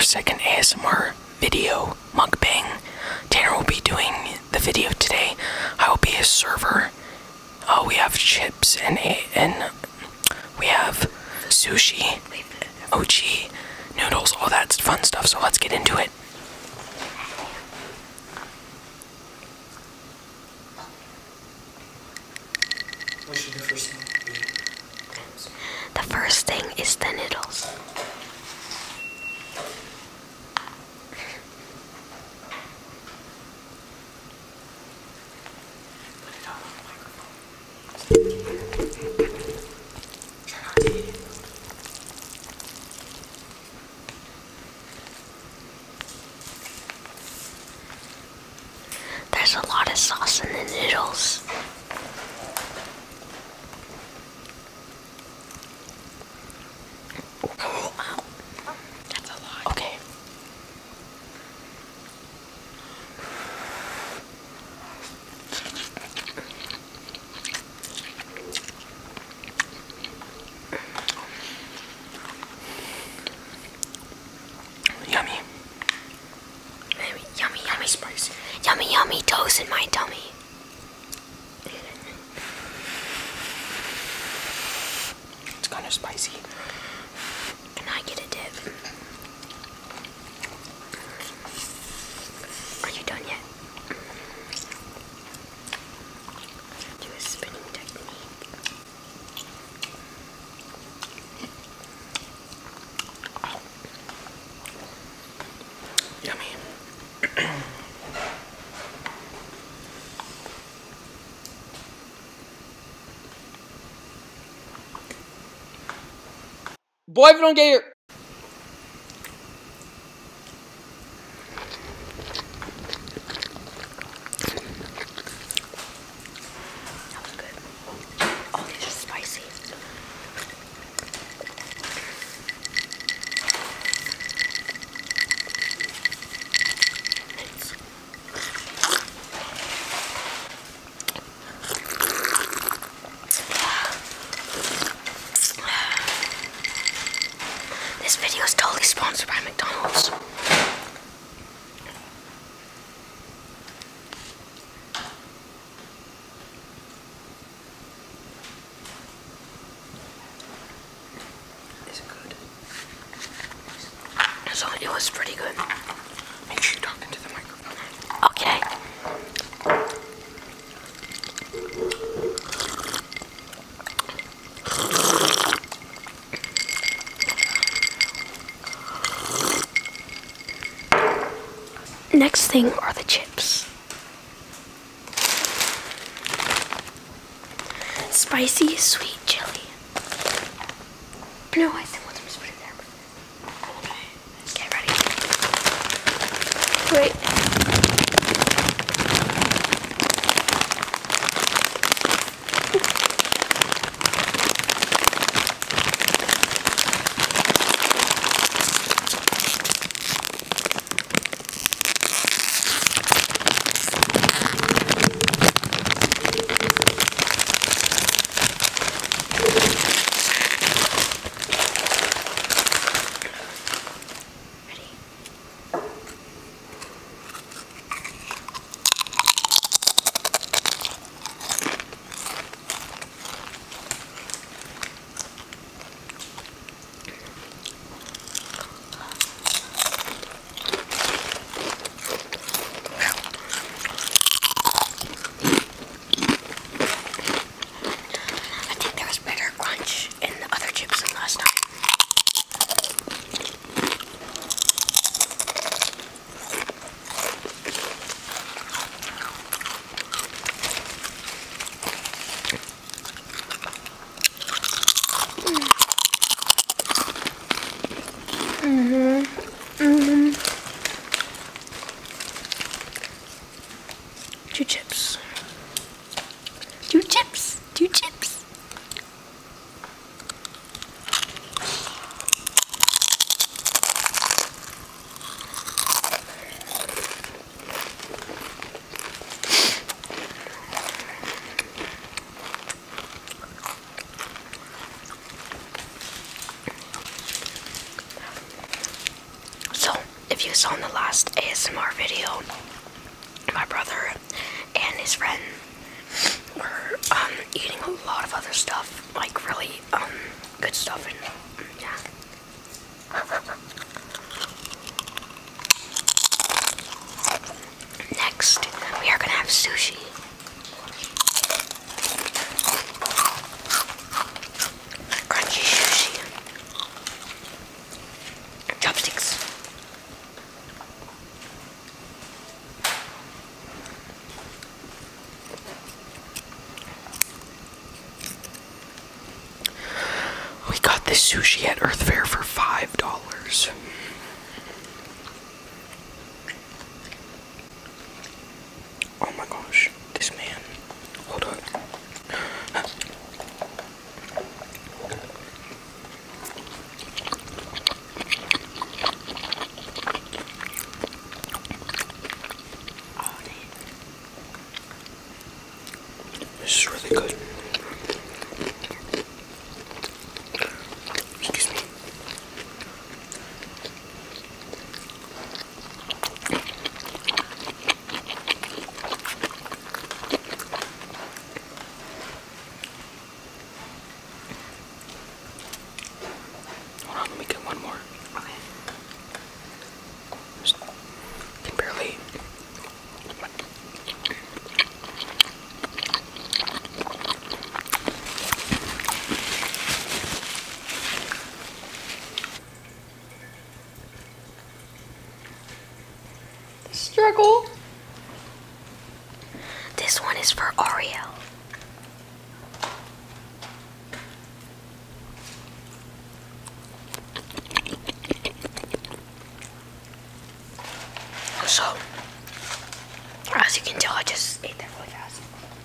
second ASMR video, Mukbang. Tanner will be doing the video today. I will be his server. We have chips and we have sushi, OG, noodles, all that fun stuff, so let's get into it. What should the first thing be? The first thing is the noodles. Put it on the microphone. Try not to eat it. There's a lot of sauce in the noodles. That's a lot. Okay. Yummy. Yummy, yummy, spicy. Yummy, yummy toes in my tummy. It's kind of spicy. Can I get a dip? Are you done yet? Do a spinning technique. Oh. Yummy. Boy, if you don't get here. That was good. Oh, these are spicy. This video is totally sponsored by McDonald's. Is it good? So it was pretty good. Make sure you talk into the microphone. Okay. Next thing are the chips. Spicy, sweet chili. No, I think we'll just put it there. Okay, ready? Wait. if you saw in the last ASMR video, my brother and his friend were eating a lot of other stuff, like really good stuff, and yeah. Next, we are gonna have sushi. Crunchy sushi. Chopsticks. We got this sushi at Earth Fair for $5. Oh my gosh, this man. Hold up. This is really good. Excuse me. Hold on, let me get one more. Okay. Can barely. Struggle. This one is for Ariel. So, as you can tell, I just ate that really fast.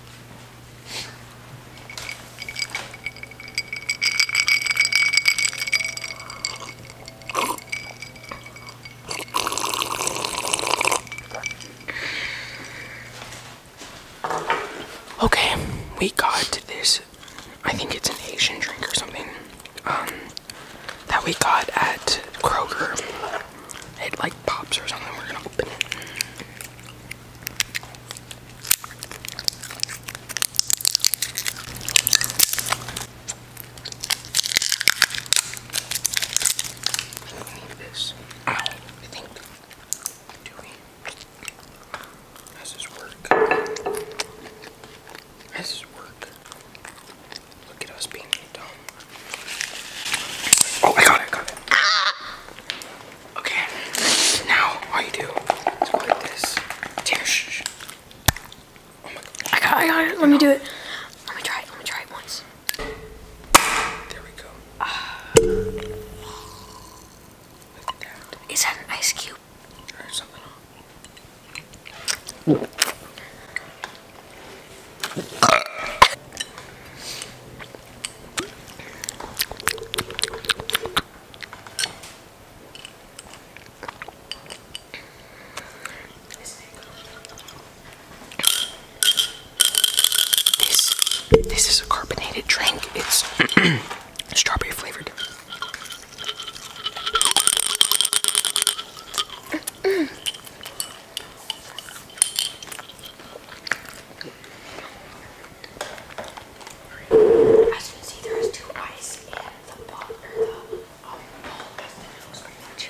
Okay, we got this. I think it's an Asian drink or something. That we got at Kroger. It like pops or something. We're gonna open it. We need this. I think. Do we? How does this work? How does this work? Look at us being dumb. Oh, I got it. Okay. Now, all you do is go like this. Tanner, shh. Oh my god. I got it. Let me do it. Let me try it once. There we go. Look at that. Is that an ice cube? Or something. This is a carbonated drink. It's strawberry flavored. As you can see, there is 2 ice and the ball, or the bowl, because the noodles pretty much.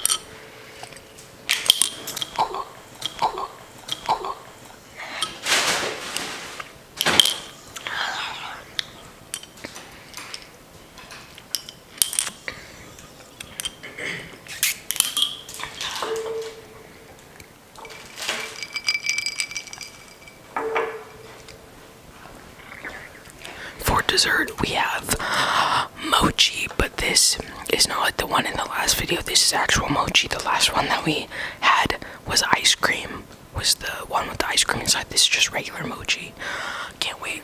For dessert, we have mochi, but this is not like the one in the last video. This is actual mochi. The last one that we had was ice cream. Was the one with the ice cream inside. This is just regular mochi. Can't wait.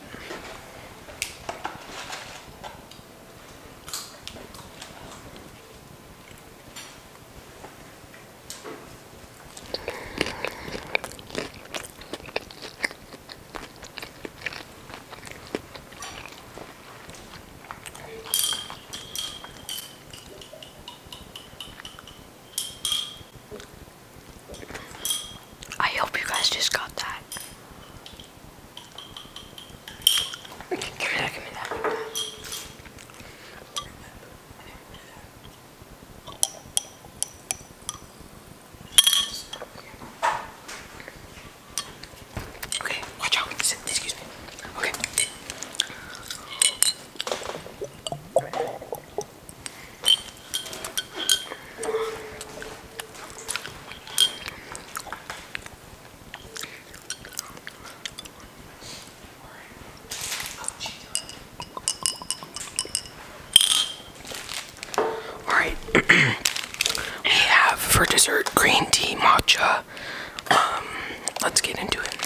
for dessert, green tea, matcha. Let's get into it.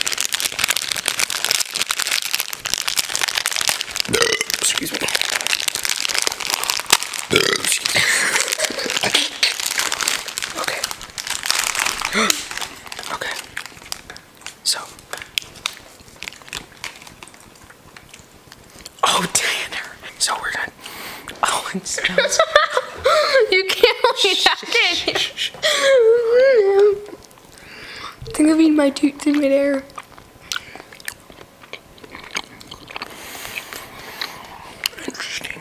Excuse me. Okay. Okay. So. Oh, Tanner. So we're done. Oh, it smells. You can't leave that in. I think I've eaten my tooth in midair. Interesting.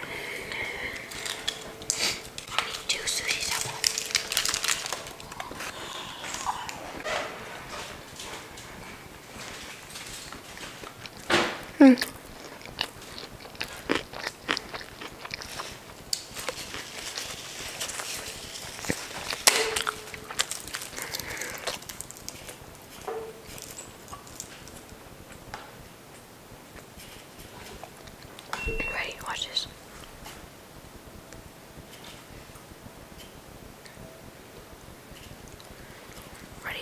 Two sushis at once. Ready? Watch this. Ready?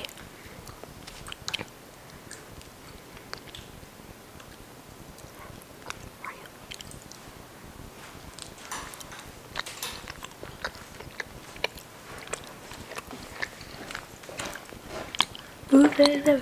Ooh, there.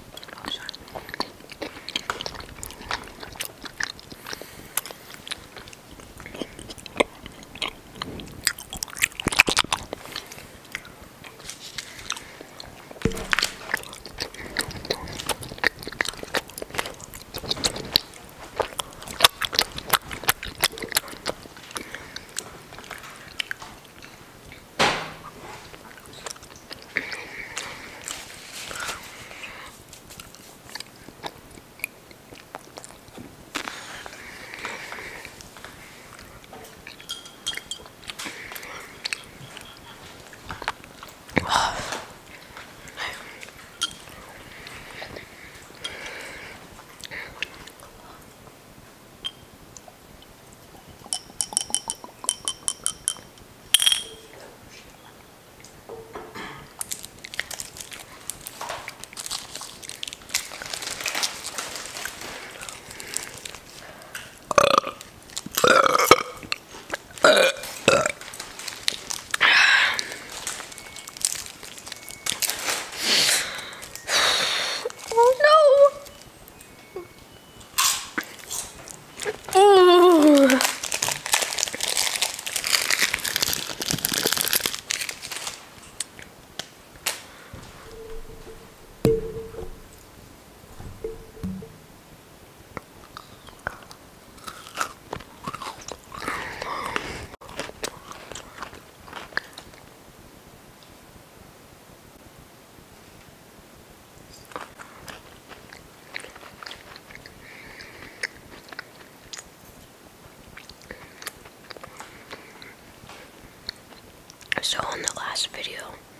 So on the last video,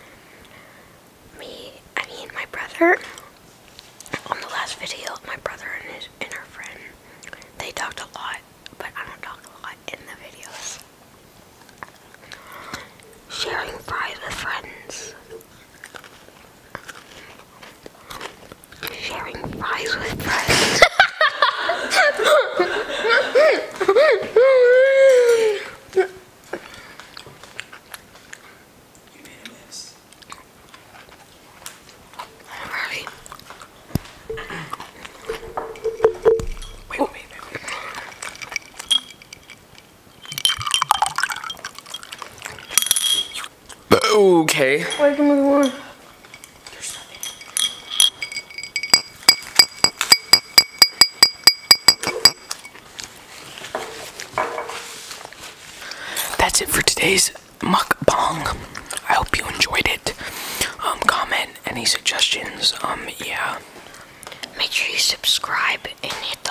my brother, on the last video, my brother and her friend, they talked a lot, but I don't talk a lot in the videos. Sharing fries with friends. Sharing fries with friends. Okay. Where's the other one? That's it for today's mukbang. I hope you enjoyed it. Comment any suggestions. Yeah. Make sure you subscribe and hit